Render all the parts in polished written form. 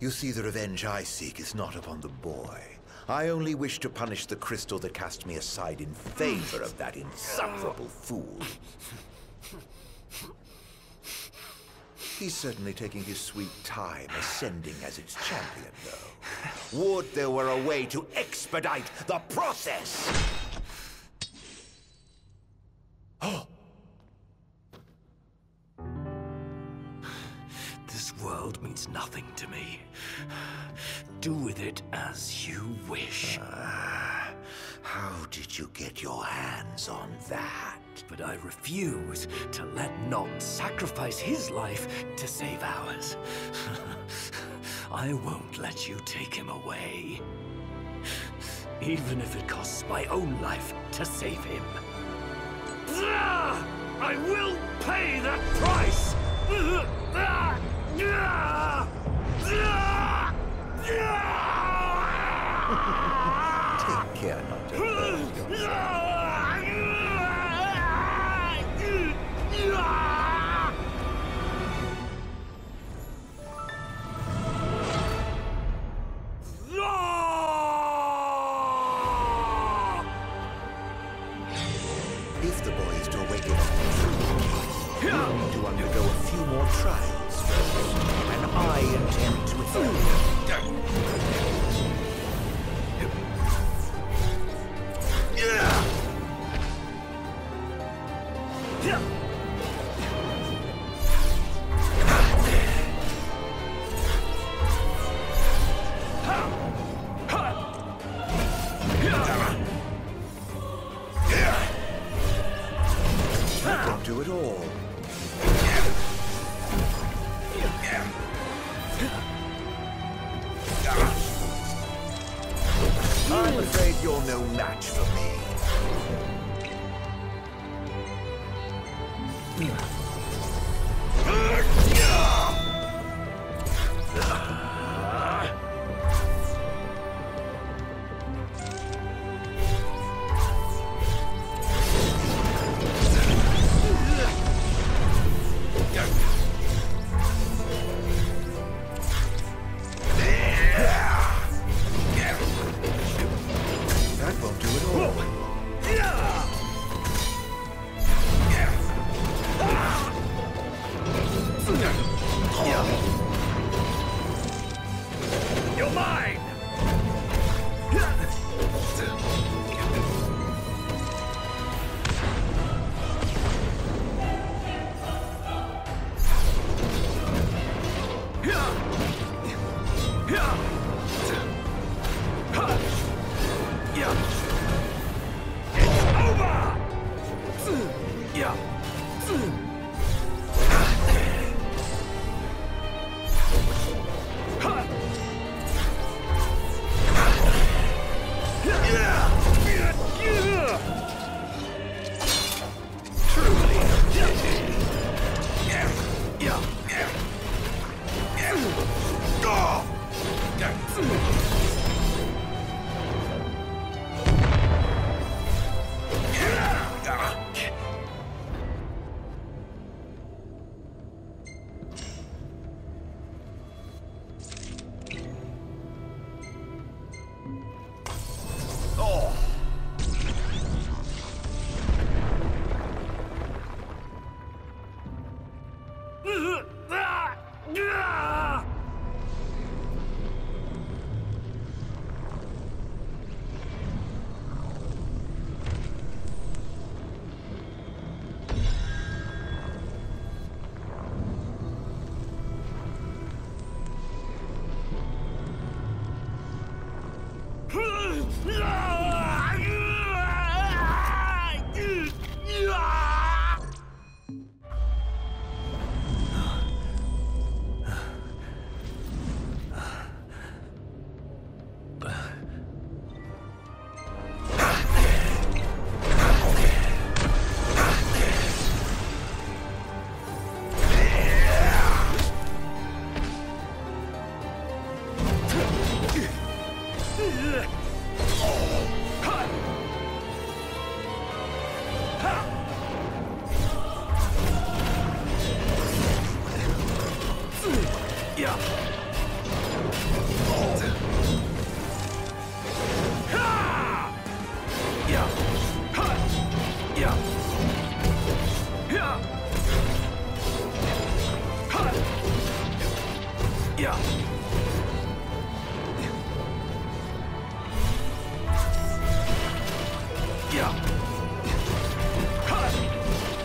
You see, the revenge I seek is not upon the boy. I only wish to punish the crystal that cast me aside in favor of that insufferable fool. He's certainly taking his sweet time ascending as its champion, though. Would there were a way to expedite the process! Oh! This world means nothing to me. Do with it as you wish. How did you get your hands on that? But I refuse to let Noctis sacrifice his life to save ours. I won't let you take him away. Even if it costs my own life to save him. I will pay that price! Take care not to hurt yourself. If the boy is to awaken on the truth, we'll need to undergo a few more trials first, and I intend to do it all. I'm afraid you're no match for me. That won't do it all.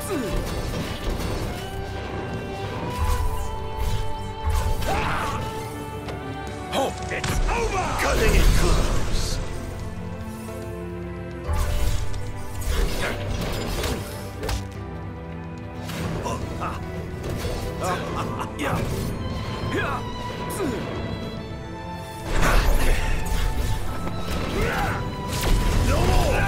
Oh, it's over! Cutting it close. Yeah. No more!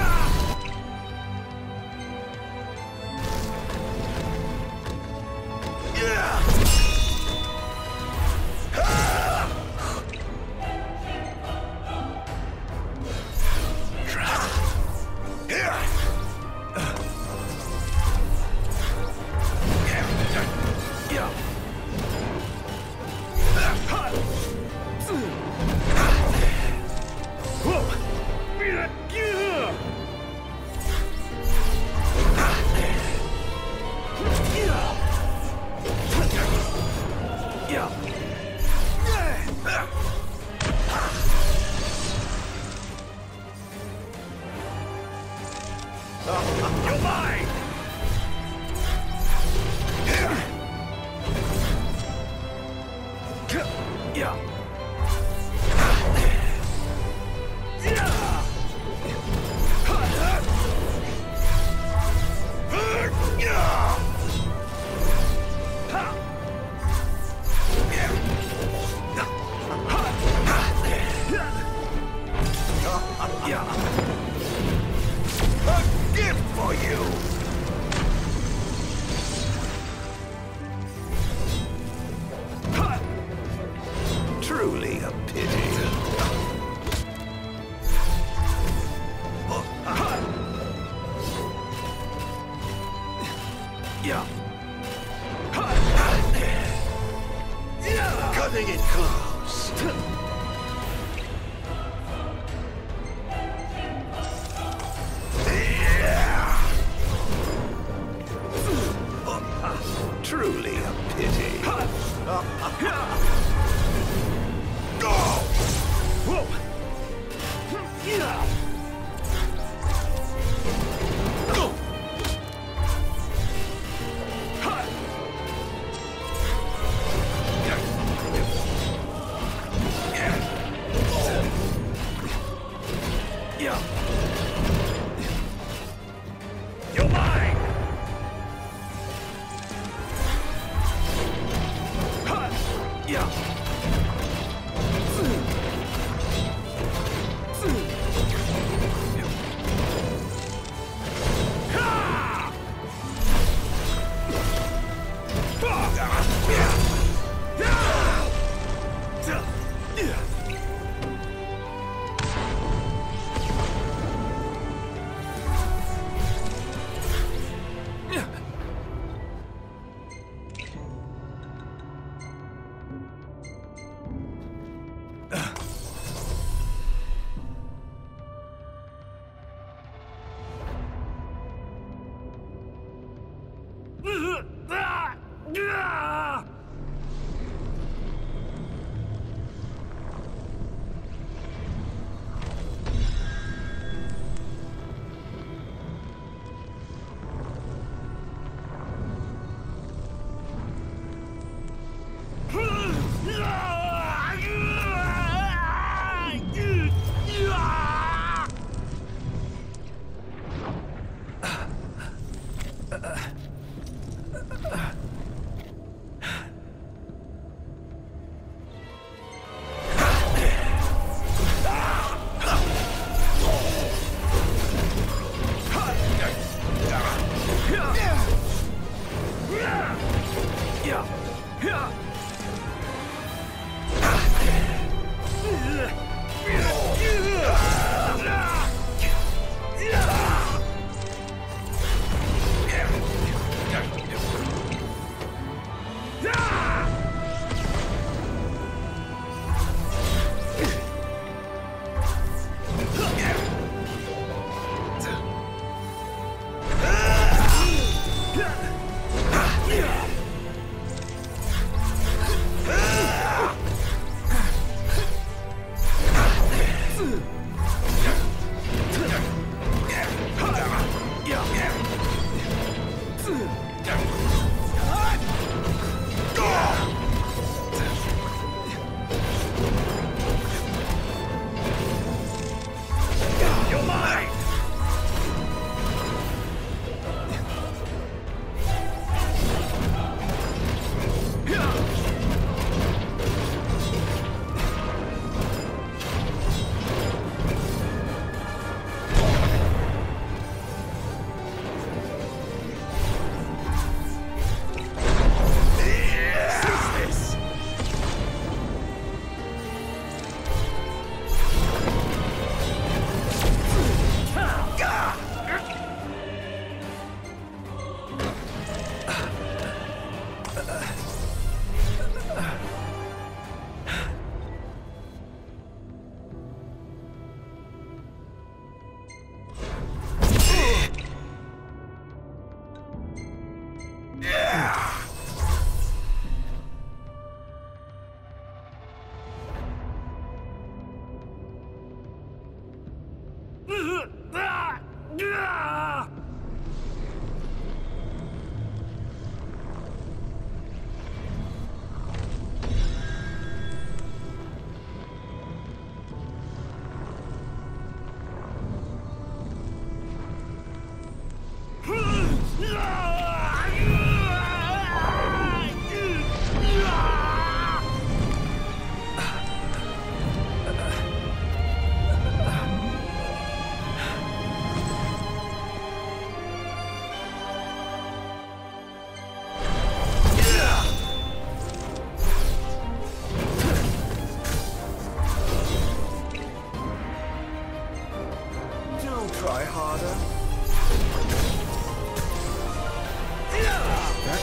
You're mine! Yeah. A gift for you! Truly a pity. Yeah. Cutting it close. Truly a pity. Go! Whoa! Yeah. Go! Yeah. You're mine! Yeah.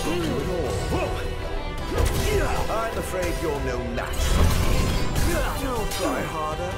I'm afraid you're no match for me. Don't try harder.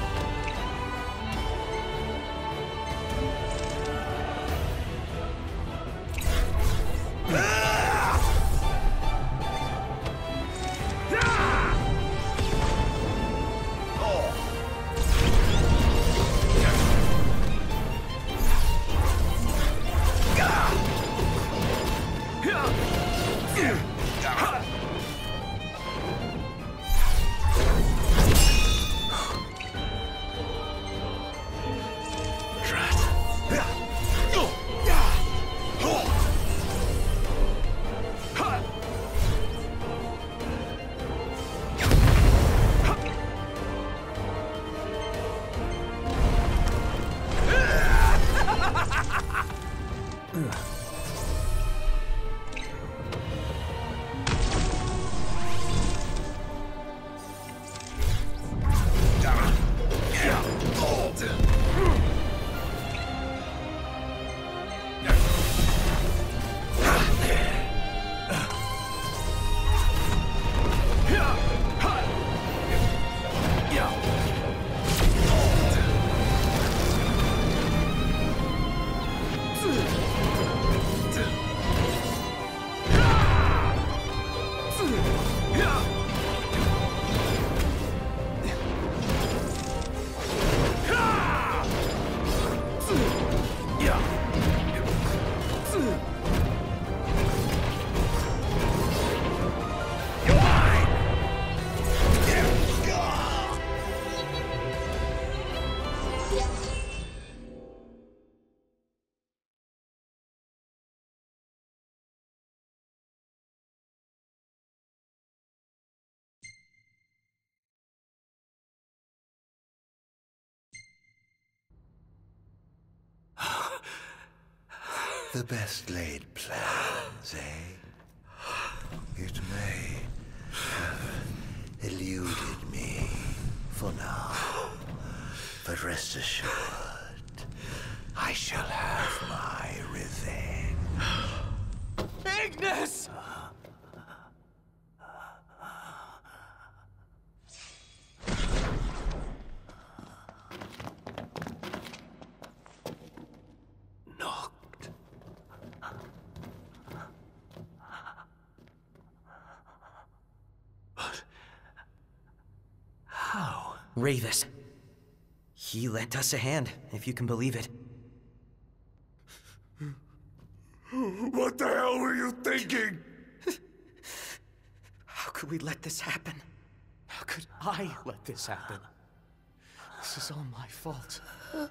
The best laid plans, eh? It may have eluded me for now, but rest assured, I shall have my revenge. Ignis! Ravus. He lent us a hand, if you can believe it. What the hell were you thinking? How could we let this happen? How could I let this happen? This is all my fault.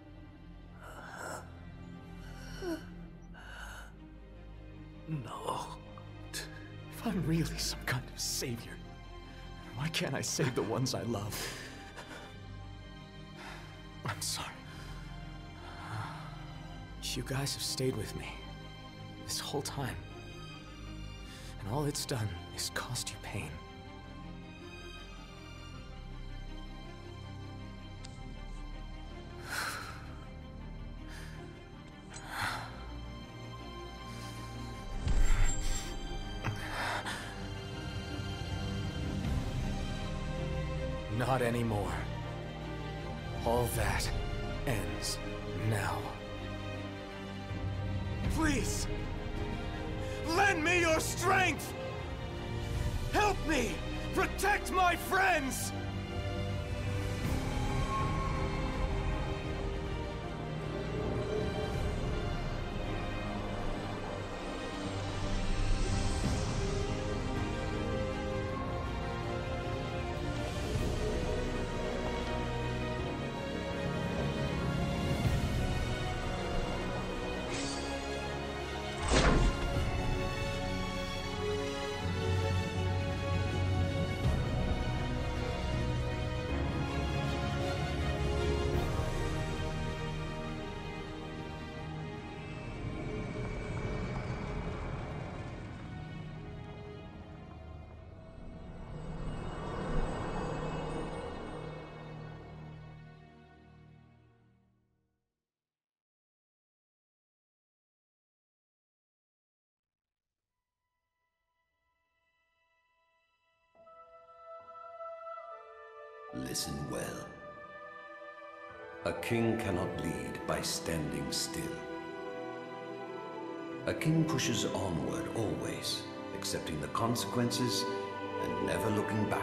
No. If I'm really some kind of savior, why can't I save the ones I love? I'm sorry. You guys have stayed with me this whole time. And all it's done is cost you pain. Not anymore. All that ends now. Please! Lend me your strength! Help me! Protect my friends! listen well. A king cannot lead by standing still. A king pushes onward always, accepting the consequences and never looking back.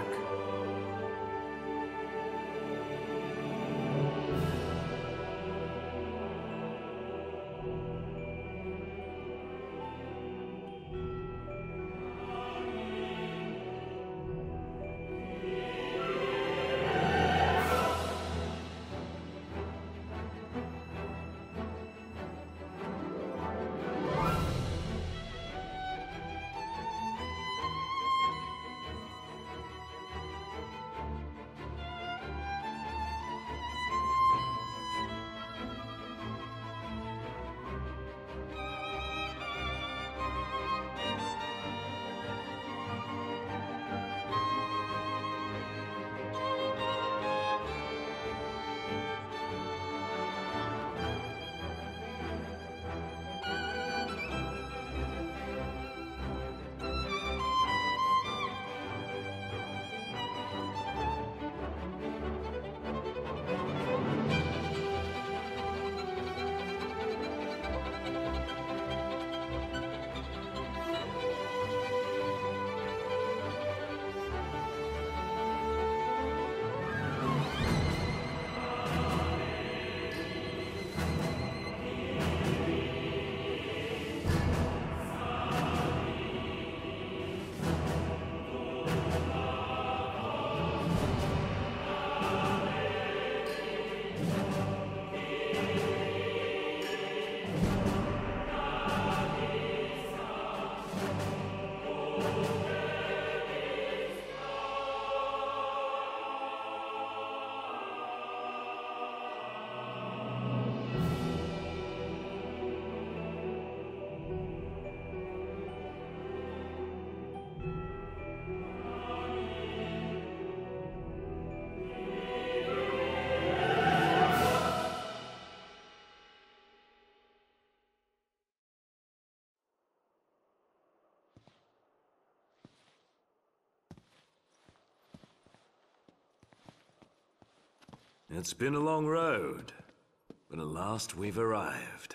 It's been a long road, but at last we've arrived.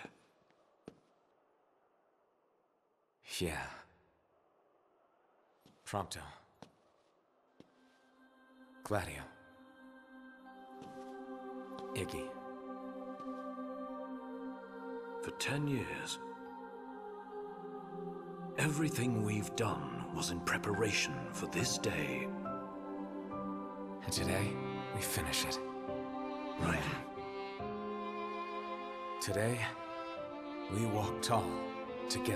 Yeah. Prompto. Gladio. Iggy. For 10 years, everything we've done was in preparation for this day. And today, we finish it. Right. Today, we walk tall, together.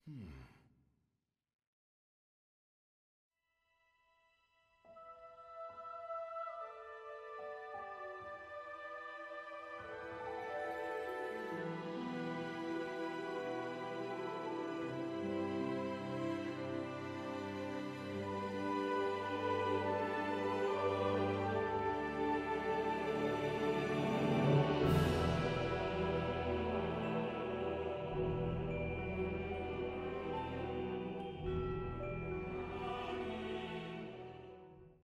Hmm.